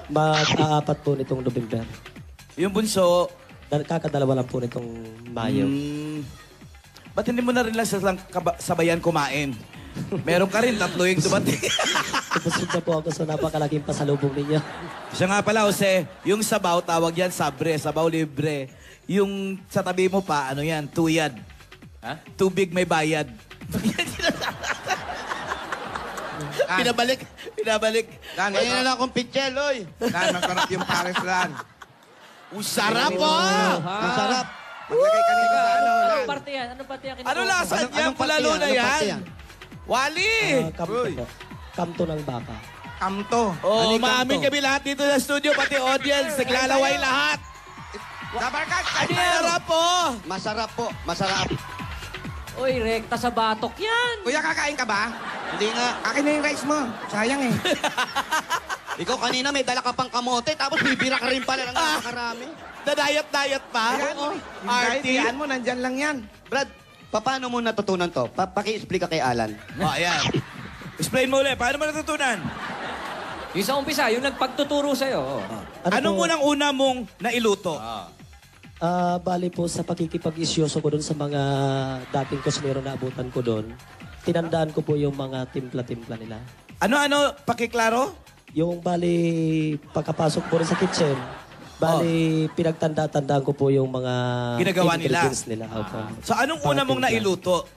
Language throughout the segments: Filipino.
Mag-aapat po nitong November. Yung bunso, Kakadalawa lang po nitong Mayo. ba't hindi mo na rin lang sabayan kumain? Meron ka rin, 3 yung dumating. Busog na po ako sa napakalaking pasalubong ninyo. Siya nga pala, Jose, yung sabaw, tawag yan sabre, sabaw libre. Yung sa tabi mo pa, ano yan, tuyad. Ha? Tubig may bayad. Pinabalik. Ganyan na akong pitchel, oy. Lan, masarap yung pares, Lan. Sarap po! Ang sarap. Maglagay ka nito sa ano, Lan. Anong parte yan? Anong parte yan? Ano lasa yan? Pulalo na yan. Wali! Kamto po. Kamto ng baka. Kamto. Oh, maamin kami lahat dito sa studio, pati audience. Naglalaway lahat. Dabarkat, Ang sarap po! Masarap po, masarap. Uy, rekta sa batok yan. Kuya, kakain ka ba? Hindi nga. Akin na yung rice mo. Sayang eh. Ikaw kanina may dala ka pang kamote, tapos bibira ka rin pala ng napakarami. Na-diet pa? Arty. Yan mo, nandyan lang yan. Brad, paano mo natutunan to? Paki-explain ka kay Alan. Oh, ayan. Explain mo ulit. Paano mo natutunan? Yung sa umpisa, yung nagpagtuturo sa'yo. Anong unang-una mong nailuto? Bali po sa pakikipag-isyoso ko doon sa mga dating kusinero na abutan ko doon, tinandaan ko po yung mga timpla-timpla nila. Ano? Pakiklaro? Yung bali, pagkapasok po rin sa kitchen, bali, pinagtanda-tandaan ko po yung mga Ginagawa nila? ingredients nila. Opo. So, anong una mong nailuto?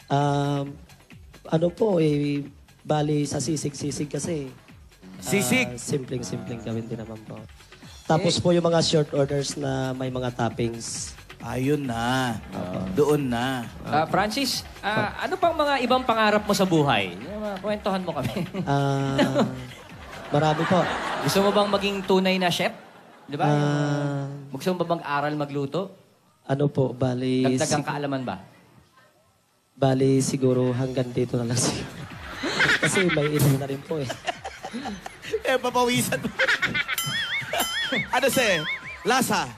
Ano po, bali sa sisig-sisig kasi. Sisig? Simpleng-simpleng gawin din naman po. Tapos po yung mga short orders na may mga toppings. Ayun na. Doon na. Francis, ano pang mga ibang pangarap mo sa buhay? Kwentuhan mo kami. Marami po. Gusto mo bang maging tunay na chef? Di ba? Ah, Gusto mo ba mag-aral magluto? ano po, bali... Dagdagang kaalaman ba? Bali siguro hanggang dito na lang siguro. Kasi may ino na rin po eh. Papawisan mo. Ano lasa?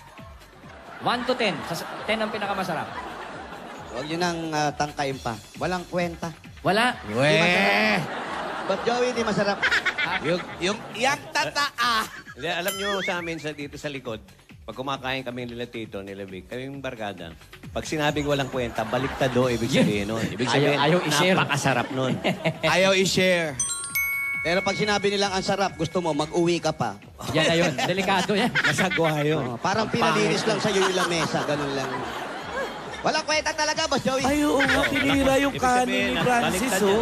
1 to 10. 10 ang pinakamasarap. Huwag yun ang tangkain pa. Walang kwenta. Wala. Ba't Joey, di masarap? Yung tataa. Hindi, alam nyo sa amin dito sa likod, pag kumakain kami nila Tito, nila Vic, kaming barkada, pag sinabing walang kwenta, baliktad do, ibig sabihin nun. Ibig sabihin, Ayaw i-share. napakasarap nun. Ayaw i-share. Pero pag sinabi nilang ang sarap, gusto mo, mag-uwi ka pa. Yan na yun. Delikado yan. Masagwa yun. Parang pinalinis lang sa'yo yung lamesa. Ganun lang. Walang kwenta talaga, Boss Joey. Ay, oo nga, tinira yung Ibig sabihin, kanin ni Francis, baliktad oh.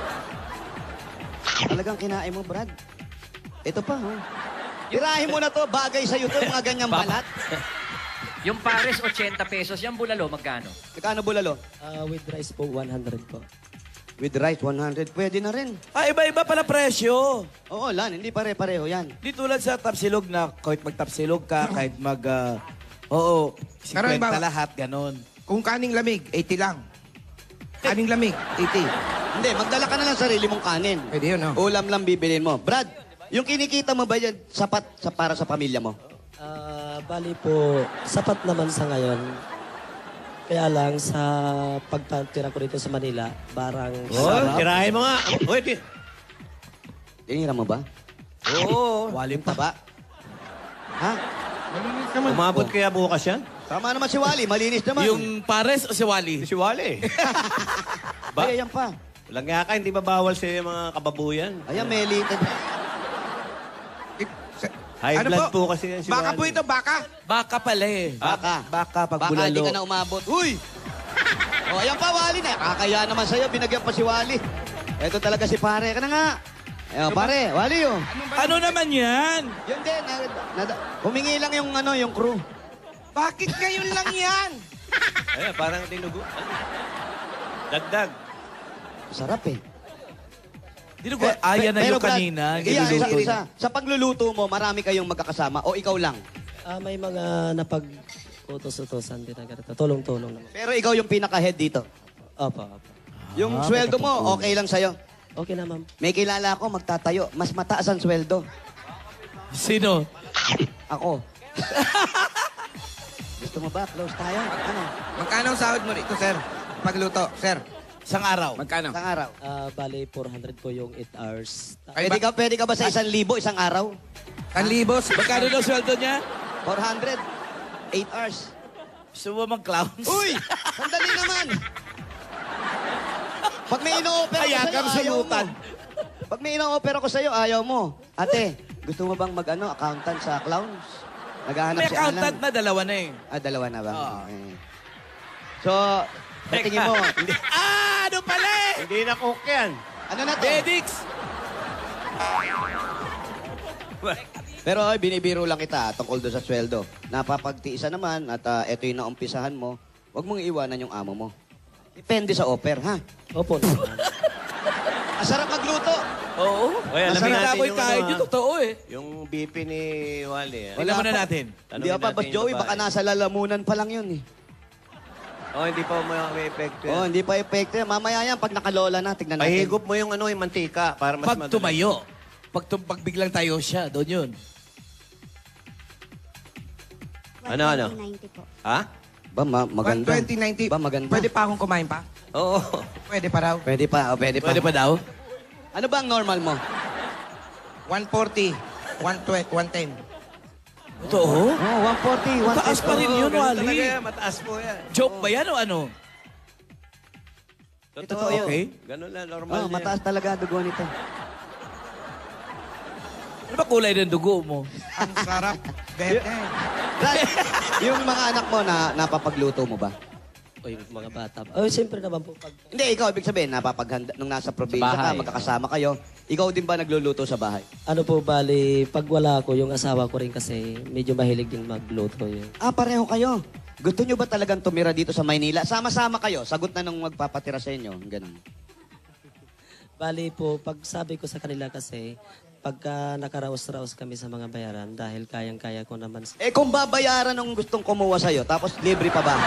Talagang kinain mo, Brad. Ito pa, oh. Tirahin mo na to. Bagay sa'yo to, mga ganyang balat. Yung pares, 80 pesos. Yung bulalo, magkano? Magkano bulalo? With rice po, 100 po. With rice, 100. Pwede na rin. Iba-iba pala presyo. Oo, Lan. Hindi pare-pareho yan. Di tulad sa tapsilog na kahit mag-tapsilog ka, kahit oo, 50 Pero halimbawa- lahat, ganon. Kung kaning lamig, 80 lang. Kaning lamig, 80. Hindi, magdala ka na lang sarili mong kanin. Pwede yun, no? Ulam lang bibilin mo. Brad, yung kinikita mo ba yan sapat para sa pamilya mo? Bali po, sapat naman sa ngayon. Kaya lang sa pagpatira ko dito sa Manila, barang sarap. Tirahin mo nga. Uy, Tinira mo ba? Oo. Walim Yung taba? Ha? Malinis naman. Umabot kaya bukas yan? Tama naman si Wally. Malinis naman. Yung pares o si Wally? Si Wally. Ba? Ay, ayan pa. Walang nga ka, hindi ba bawal sa mga kababuyan? Ayan, Meli. High blood po kasi yan si Baka Wally. po ito, baka. Baka pala eh. Baka. Baka pag Baka hindi bulalo. ka na umabot. Uy! O, ayan pa, Wally. Nakakaya naman sa'yo. Binagyan pa si Wally. Ito talaga si pare. Ka na nga. Ayan, pare. Wally, oh. Ano naman yan? Yun din. Humingi lang yung, yung crew. Bakit ngayon lang yan? Ayan, parang tinugo. Dagdag. Sarap eh. Dinugo, ayan na yung Brad, kanina. iya, niluluto yun. sa pagluluto mo, marami kayong magkakasama o ikaw lang? May mga napag-utos-utosan din na ganito. Tulong-tulong naman. Pero ikaw yung pinaka-head dito. Opo. Yung sweldo mo, okay lang sa'yo. Okay na, ma'am. May kilala ako, magtatayo. Mas mataas ang sweldo. Sino? Ako. Gusto mo ba? Close tayo? Ano? Magkano ang sahod mo rito, sir? Pagluto, sir. Isang araw. Magkano? Isang araw. Bali, 400 po yung 8 hours. Pwede ka ba sa 1,000 isang araw? 1,000. Magkano daw sweldo niya? 400. 8 hours. Gusto mo mag-clowns? Uy! Sandali naman! Pag may ino-offer ko Kaya sa'yo, kang ayaw mo. sulutan. Pag may ino-offer ko sa'yo, ayaw mo. Ate, gusto mo bang accountant sa clowns? Naghahanap May si accountant Alan. na, dalawa na eh. Dalawa na ba? Oo. Okay. So, sa tingin mo, Ano pala eh? Hindi na cook yan. ano na to? Bedix! Pero ay, binibiro lang kita tungkol doon sa sweldo. Napapagtiisa naman at ito yung naumpisahan mo, huwag mong iwanan yung amo mo. Depende sa offer, ha? Opo naman. Masarap magluto. Oo. Oy, alamin Masarap natin ako'y yung kahit ano, yung totoo eh. Yung BP ni Wally. Tingnan muna natin. Hindi pa, Boss Joey, baka nasa lalamunan pa lang yun eh. Oh, hindi pa may epekto yan. Oh, hindi pa epekto yan. Mamaya yan, pag nakalola na, tignan natin. Pahigop mo yung yung mantika para mas Pag tumayo. Pag biglang tayo siya, doon yun. Ano? 190 po. Ha? Ba, maganda. 120, 90. Ba, maganda. Pwede pa akong kumain pa? Oo. Pwede pa raw. Pwede pa, pwede pa. Pwede pa daw? Ano ba ang normal mo? 140, 110. Totoo? Oh, 140, 150. Taas pa rin yun, ganun Wally. talaga yan. Mataas po yan. Joke ba yan o ano? Totoo yun. Okay. Ganun lang, normal Oh, yan. mataas talaga dugo nito. Ano ba kulay ng dugo mo? Ang sarap. Bete. Right. Yung mga anak mo na napapagluto mo ba? O yung mga bata. Oh, siyempre naman po. Pag, Hindi, ikaw ibig sabihin, napapaghanda nung nasa probinsya ka, bahay. magkakasama kayo. Ikaw din ba nagluluto sa bahay? ano po, bali, pag wala ko, yung asawa ko rin kasi medyo mahilig din magluto yun. Pareho kayo. Gusto nyo ba talagang tumira dito sa Maynila? Sama-sama kayo. Sagot na nung magpapatira sa inyo. Ganun. Bali po, pag sabi ko sa kanila kasi, pagka nakaraos-raos kami sa mga bayaran, dahil kayang-kaya ko naman. Kung babayaran ng gustong kumuha sa'yo, tapos libre pa bahay.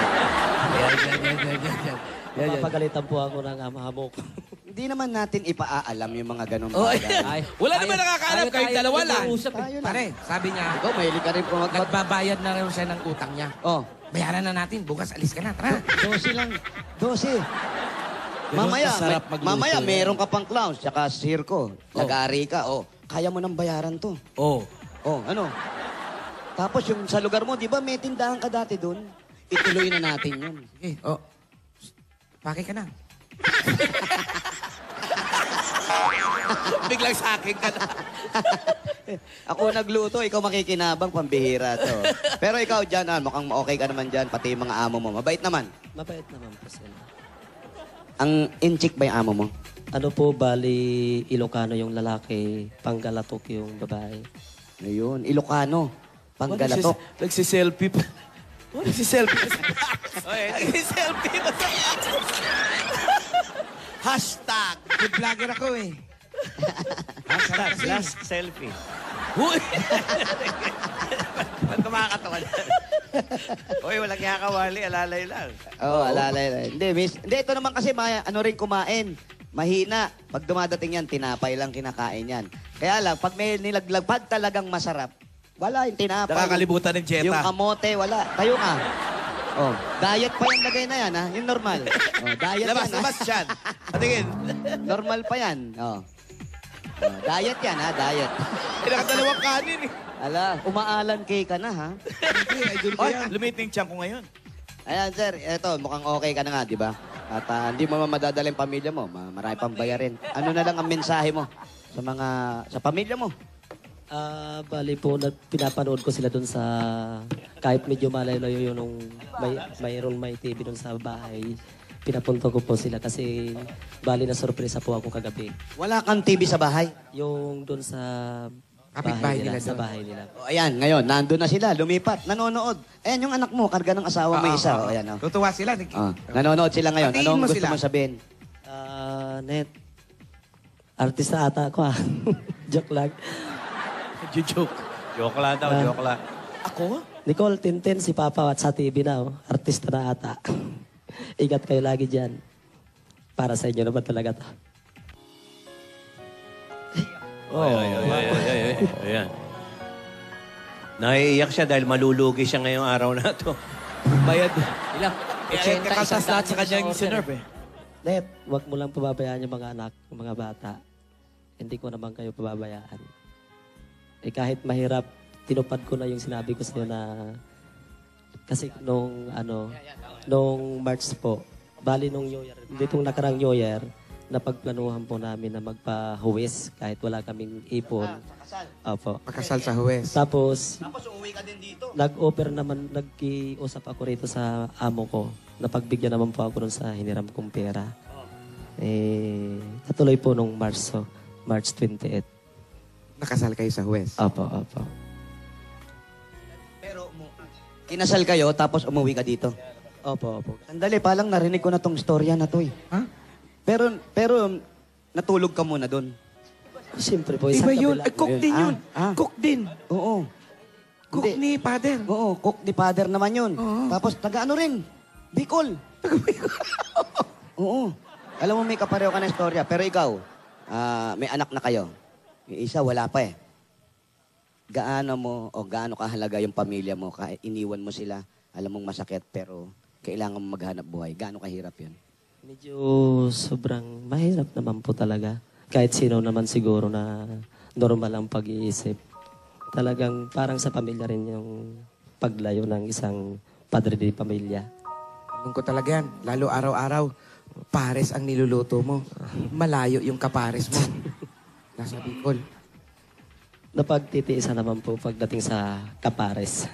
Mapapagalitan po ako ng ama-amo ko. Hindi naman natin ipaalam yung mga ganong Oh, bagay. wala naman nakakaalam, kayong dalawa lang. Tayo lang. Pare, sabi niya, Ikaw, mahilig ka rin po nagbabayad na rin siya ng utang niya. Oh, Bayaran na natin. Bukas alis ka na. Tara. 12 lang. 12. Ganun Mamaya, kasarap magluto mamaya yan. meron ka pang clowns, tsaka circo. Nag-aari ka. Oh, kaya mo nang bayaran to. Oh. Oh, ano? Tapos yung sa lugar mo, di ba may tindahan ka dati doon? Ituloy na natin yun. Sige, oh. Pakay ka na. Biglang sa akin ka na. Ako nagluto, ikaw makikinabang, pambihira to. Pero ikaw dyan, mukhang okay ka naman dyan, pati yung mga amo mo. Mabait naman. Mabait naman po sila. Ang inchik ba yung amo mo? Ano po, bali, Ilocano yung lalaki, Panggalatok yung babae. Ayun, Ilocano. Panggalatok. Nagsiselfie pa. Oh, nagsiselfie pa. Nagsiselfie pa. Hashtag. Good vlogger ako eh. Last selfie. Huy! Ba't kumakatawa na? Uy, walang yakawali. Alalay lang. Oo, alalay. Hindi, miss. Hindi, ito naman kasi ano rin kumain. Mahina. Pag dumadating yan, tinapay lang kinakain yan. Kaya lang, pag may nilaglag, pag talagang masarap, wala yung tinapay. Nakakalibutan ng Jetta. Yung kamote, wala. Tayo ka. Oh, diet pa yung lagay na yan, ha? Yung normal. Oh, diet Labas, yan, ha? labas siyan. Patingin. Normal pa yan. Oh. Oh, diet yan, ha? Diet. Pinakadalawang kanin eh. Ala, umaalan kay ka na, ha? Oy, lumiting tiyan ko ngayon. Ayan, sir. Eto, mukhang okay ka na nga, di ba? At hindi mo madadala yung pamilya mo. Marami pang bayarin. Ano na lang ang mensahe mo sa pamilya mo? Bali po, pinapanood ko sila doon sa, kahit medyo malayo-layo yun nung mayroon may TV doon sa bahay. Pinapunto ko po sila kasi bali na sorpresa po ako kagabi. Wala kang TV sa bahay? Yung doon sa Kapitbahay nila sa doon. bahay nila. O, ayan, ngayon, nandun na sila, lumipat, nanonood. Ayan yung anak mo, karga ng asawa mo isa. O, ayan, o. Tutuwa sila. Nanonood sila ngayon. Hatiin Anong mo gusto sila. mo sabihin? Net, artista ata ako ah. Joke lang. Joke. Joke lang daw, joke lang. Ako? Nicole Tintin, si Papa at sa TV na, oh. Artista na ata. Ingat kayo lagi dyan. Para sa inyo naman talaga to. Ayan. Naiiyak siya dahil malulugi siya ngayong araw na to. Bayad. Ilang? Kaya 80, kakaltas isang lahat sa daan kanyang yung order, sinerve eh. Net, wag mo lang pababayaan yung mga anak, yung mga bata. Hindi ko naman kayo pababayaan. Eh kahit mahirap, tinupad ko na yung sinabi ko sa'yo na kasi nung March po, bali nung New Year, ditong nakarang New Year, napagplanuhan po namin na magpa-huwis kahit wala kaming ipon. Opo. Pakasal sa huwes. Tapos, Tapos uuwi ka din dito. nag-offer naman, nag-iusap ako rito sa amo ko. Napagbigyan naman po ako dun sa hiniram kong pera. Eh, natuloy po nung March 28. Nakasal kayo sa huwes. Opo, opo. Pero kinasal kayo tapos umuwi ka dito. Opo, opo. Sandali, palang narinig ko na tong storya na to eh. Ha? Pero natulog ka muna doon. Siyempre po, Iba isang yun. kabila Ay, cook po din yun. Ah. Cook din. Oo. Cook Hindi. ni father. Oo, cook ni father naman yun. Oo. Tapos taga-ano rin? Bicol. Oo. Alam mo, may kapareho ka na istorya. Pero ikaw, may anak na kayo. Yung isa, wala pa eh. Gaano kahalaga yung pamilya mo? Iniwan mo sila, alam mong masakit, pero kailangan mo maghanap buhay. Gaano kahirap yun? Medyo sobrang mahirap naman po talaga. Kahit sino naman siguro na normal ang pag-iisip. Talagang parang sa pamilya rin yung paglayo ng isang padre de pamilya. Alam ko talaga yan. Lalo araw-araw, pares ang niluluto mo. Malayo yung kapares mo. Nasa Bicol. Napagtitiisan naman po pagdating sa kapares.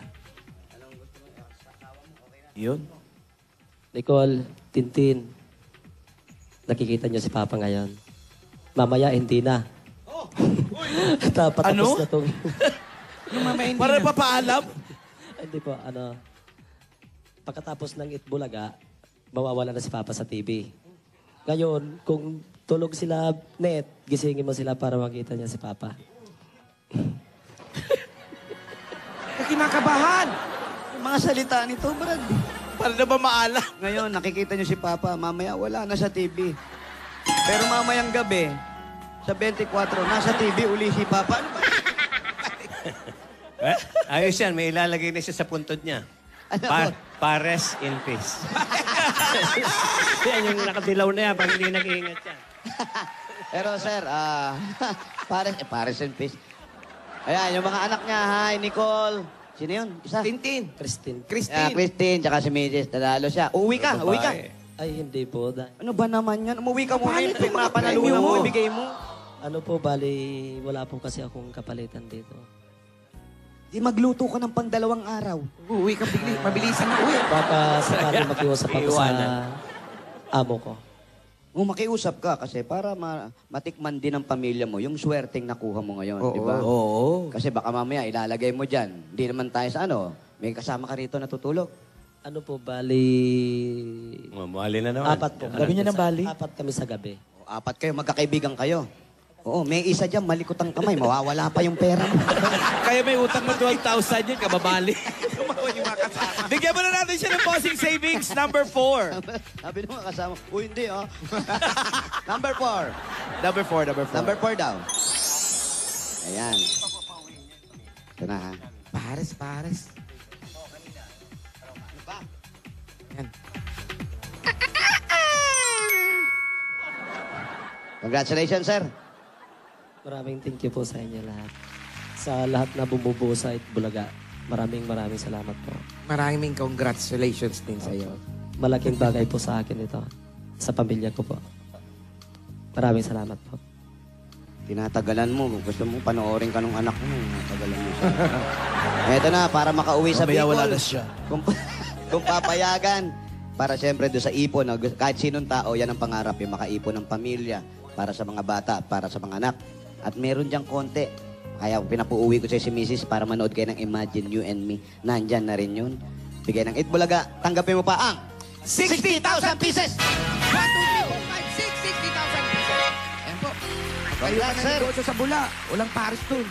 Yun. Nicole, Tintin, nakikita niyo si Papa ngayon. Mamaya, hindi na. Tapos Ano? na tong... Para papaalam? Hindi po, pagkatapos ng Itbulaga, mawawala na si Papa sa TV. Ngayon, kung tulog sila net, gisingin mo sila para makita niya si Papa. Kinakabahan! Yung mga salita nito, Brad. Para na ba maalam? Ngayon, nakikita niyo si Papa, mamaya wala na sa TV. Pero mamayang gabi, sa 24, nasa TV uli si Papa. Ano ba? Ayos yan, may ilalagay na siya sa puntod niya. Ano? Pares in peace. Yan yung nakadilaw na yan pag hindi nag-iingat yan. Pero sir, Paris and Peace. Ayan, yung mga anak niya, hi, Nicole. Sino yun? Isa? Tintin. Christine. Christine, tsaka si Mrs. Tadalo siya. Uwi ka, uwi ka. Ay, hindi po. Ano ba naman yan? Umuwi ka muna Paano yung ito pinapanalunan mo? mo, ibigay mo. Ano po, bali, wala po kasi akong kapalitan dito. Di magluto ka ng pang-2 araw. Uwi ka mabilisan na uwi. Baka sakali makiusap ako sa Iiwanan. amo ko. Makiusap ka kasi para matikman din ng pamilya mo yung swerteng nakuha mo ngayon, Oo. di ba? Oo. Kasi baka mamaya ilalagay mo dyan. Hindi naman tayo sa may kasama ka rito natutulog. Ano po, bali... Mamali na naman. 4 po. Gabi niya ng bali? 4 kami sa gabi. 4 kayo, magkakaibigan kayo. Oo, may isa dyan, malikot ang kamay, mawawala pa yung pera mo. Kaya may utang na 12,000 yun, kababali. Bigyan mo na natin siya ng bossing savings, number 4. Sabi nung mga kasama, uy, hindi Number 4. Number 4, number 4. Number 4 daw. Ayan. Ito na ha. Pares. Yan. Congratulations, sir. Maraming thank you po sa inyo lahat. Sa lahat na bumubuo sa Itbulaga, maraming salamat po. Maraming congratulations din sa iyo. Malaking bagay po sa akin ito. Sa pamilya ko po. Maraming salamat po. Tinatagalan mo. Gusto mo panoorin ka ng anak mo. Tinatagalan mo siya. Eto na, para makauwi sa Mamaya Bicol. wala na siya. Kung papayagan, para siyempre doon sa ipon, kahit sinong tao, yan ang pangarap, yung makaipon ng pamilya para sa mga bata, para sa mga anak. At meron diyang konti. Kaya pinapuuwi ko sa si Mrs. para manood kayo ng Imagine You and Me. Nandyan na rin yun. Bigay ng Itbulaga, tanggapin mo pa ang 60,000 pieces! 1, 2, 3, 4, 5, 6, 60,000 pesos. Ayan po. Kayo Congrats, na sir. negosyo sa Bula. Walang pares dun.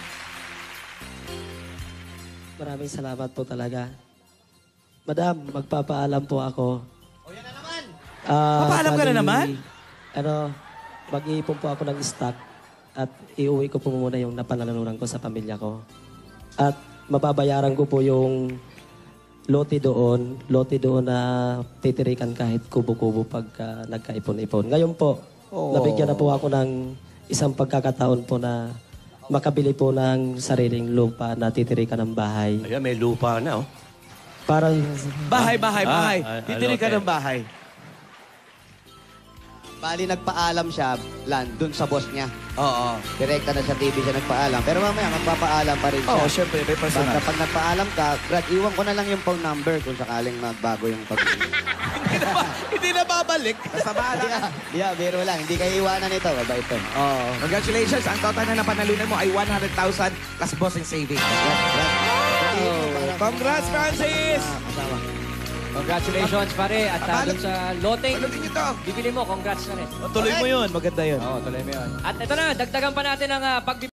Maraming salamat po talaga. Madam, magpapaalam po ako. O yan na naman! Papaalam ka na naman? Mag-iipon po ako ng stock at iuwi ko po muna yung napanalanunan ko sa pamilya ko. At mababayaran ko po yung lote doon na titirikan kahit kubo-kubo pagka nagkaipon-ipon. Ngayon po, nabigyan na po ako ng isang pagkakataon po na makabili po ng sariling lupa na titirikan ng bahay. Ayan, may lupa na, oh. Parang Bahay. Titili ka okay. ng bahay. Bali, nagpaalam siya, Lan, dun sa boss niya. Oo. Direkta na sa TV siya nagpaalam. Pero mamaya, magpapaalam pa rin siya. Oo, syempre, may personal. Kapag nagpaalam ka, Brad, iwan ko na lang yung phone number kung sakaling magbago yung pag... Hindi na babalik. Basta bahala ka. Yeah, biro lang. Hindi kayo iwanan ito. Bye ito. Oo. Congratulations. Ang total na napanalunan mo ay 100,000 plus bossing savings. Congrats, Francis! Congratulations, pare. At Abalo- dun sa loteng, Panunin nyo to. bibili mo, congrats na rin. Tuloy mo yun. Maganda yun. Oo, tuloy mo yun. At ito na, dagdagan pa natin ang